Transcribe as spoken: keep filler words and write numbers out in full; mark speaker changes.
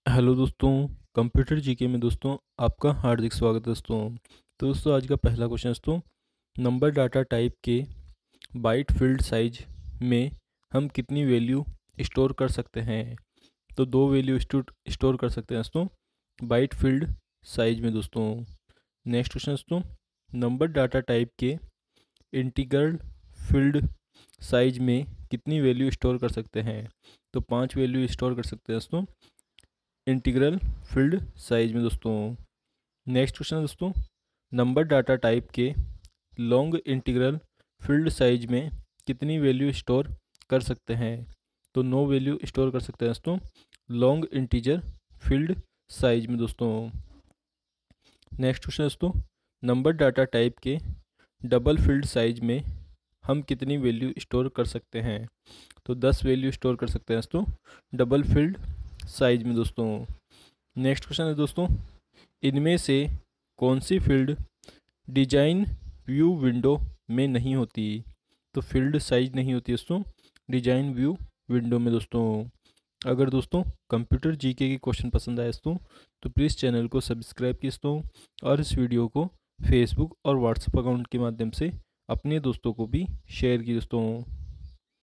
Speaker 1: Hello दोस्तों। Computer GK में दोस्तों आपका हार्दिक स्वागत है दोस्तों। तो दोस्तों आज का पहला क्वेश्चन दोस्तों, नंबर डाटा टाइप के बाइट फील्ड साइज में हम कितनी वैल्यू स्टोर कर सकते हैं। तो दो वैल्यू स्टोर कर सकते हैं दोस्तों बाइट फील्ड साइज में दोस्तों। नेक्स्ट क्वेश्चन दोस्तों, नंबर डाटा टाइप के इंटीग्रल फील्ड साइज में कितनी वैल्यू स्टोर कर सकते हैं। तो पांच वैल्यू स्टोर कर सकते हैं दोस्तों इंटीग्रल फील्ड साइज में दोस्तों। नेक्स्ट क्वेश्चन है दोस्तों, नंबर डाटा टाइप के लॉन्ग इंटीग्रल फील्ड साइज में कितनी वैल्यू स्टोर कर सकते हैं। तो नो वैल्यू स्टोर कर सकते हैं दोस्तों लॉन्ग इंटीजर फील्ड साइज में दोस्तों। नेक्स्ट क्वेश्चन दोस्तों, नंबर डाटा टाइप के डबल फील्ड साइज में हम कितनी वैल्यू स्टोर कर सकते हैं। तो दस वैल्यू स्टोर कर सकते हैं दोस्तों डबल फील्ड साइज में दोस्तों। नेक्स्ट क्वेश्चन है दोस्तों, इनमें से कौन सी फील्ड डिजाइन व्यू विंडो में नहीं होती। तो फील्ड साइज नहीं होती दोस्तों डिजाइन व्यू विंडो में दोस्तों। अगर दोस्तों कंप्यूटर जीके के क्वेश्चन पसंद आए दोस्तों तो प्लीज़ चैनल को सब्सक्राइब कीजिए दोस्तों और इस वीडियो को फेसबुक और व्हाट्सएप अकाउंट के माध्यम से अपने दोस्तों को भी शेयर कीजिए दोस्तों।